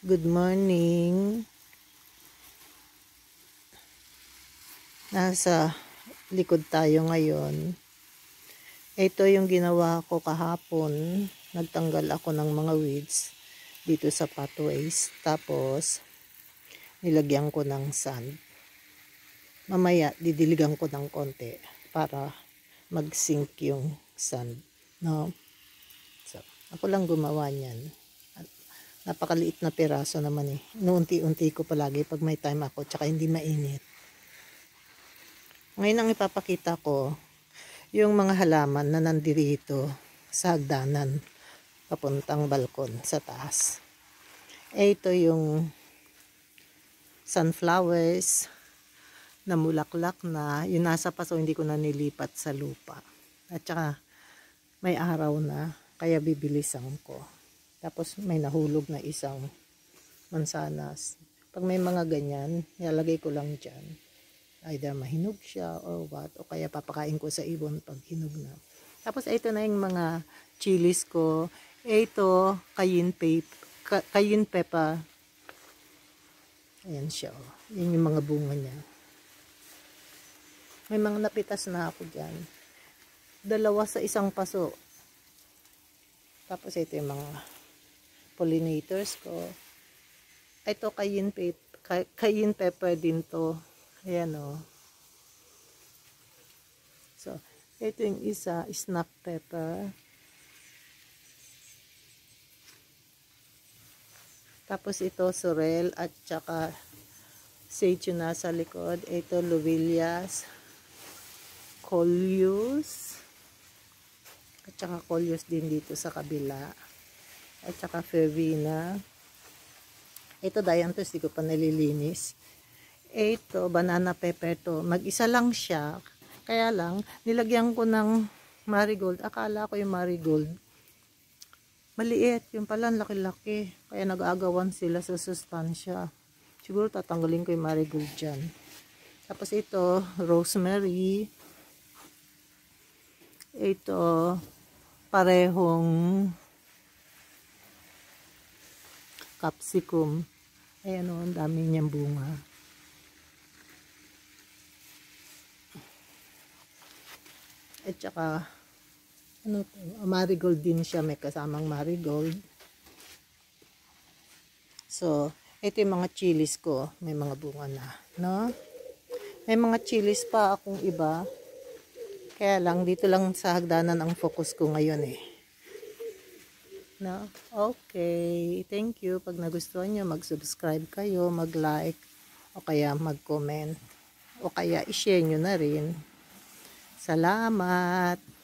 Good morning. Nasa likod tayo ngayon. Ito yung ginawa ko kahapon. Nagtanggal ako ng mga weeds dito sa pathways. Tapos, nilagyan ko ng sand. Mamaya, didiligan ko ng konti para mag-sink yung sand. No? So, ako lang gumawa niyan. Napakaliit na piraso naman eh. Inuunti-unti ko palagi pag may time ako, tsaka hindi mainit. Ngayon ang ipapakita ko, yung mga halaman na nandirito sa hagdanan, papuntang balkon sa taas. Ito yung sunflowers na mulaklak na, yung nasa paso hindi ko na nilipat sa lupa. At saka may araw na, kaya bibilisan ko. Tapos may nahulog na isang mansanas. Pag may mga ganyan, nilalagay ko lang dyan. Either mahinog siya or what. O kaya papakain ko sa ibon pag hinog na. Tapos ito na yung mga chilies ko. Ito, cayenne pepper. Ayan siya. Oh. Yan yung mga bunga niya. May mga napitas na ako dyan. 2 sa isang paso. Tapos ito yung mga pollinators ko. Ito cayenne pepper din to. Ayan o. So, ito yung isa, snap pepper. Tapos ito sorrel at saka sage yung nasa likod. Ito lobelia, coleus. At saka coleus din dito sa kabila. At saka verbena. Ito dianthus, di ko pa nalilinis. Ito, banana pepper to. Mag-isa lang siya. Kaya lang, nilagyan ko ng marigold. Akala ko yung marigold maliit. Yung pala, laki-laki. Kaya nag-aagawan sila sa sustansya. Siguro tatanggalin ko yung marigold dyan. Tapos ito, rosemary. Ito, parehong capsicum. Ayan o, ang dami niyang bunga. At saka, ano to? Marigold din siya. May kasamang marigold. So, ito yung mga chilies ko. May mga bunga na. No? May mga chilies pa akong iba. Kaya lang, dito lang sa hagdanan ang focus ko ngayon eh. No? Okay. Thank you. Pag nagustuhan nyo, mag-subscribe kayo, mag-like, o kaya mag-comment, o kaya i-share nyo na rin. Salamat!